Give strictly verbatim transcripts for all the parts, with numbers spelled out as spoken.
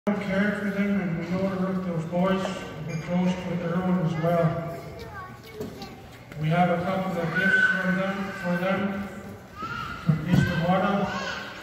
Cared for them, and we know that those boys have been close with their own as well. We have a couple of gifts from them, for them, from Mister Water.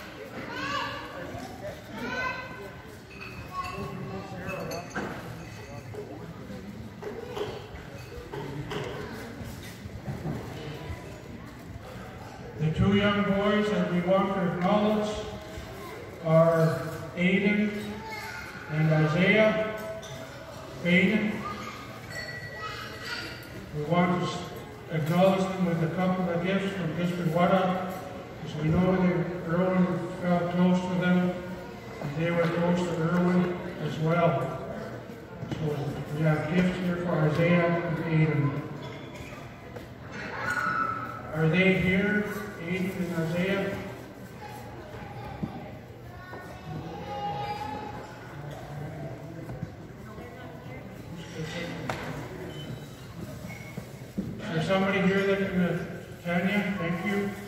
The two young boys that we want to acknowledge are Aidan and Isaiah. Aidan, we want to acknowledge them with a couple of gifts from District Water, because we know that Irwin felt close to them, and they were close to Irwin as well. So we have gifts here for Isaiah and Aidan. Are they here, Aidan and Isaiah? Is there somebody here that can, uh, Tanya, thank you.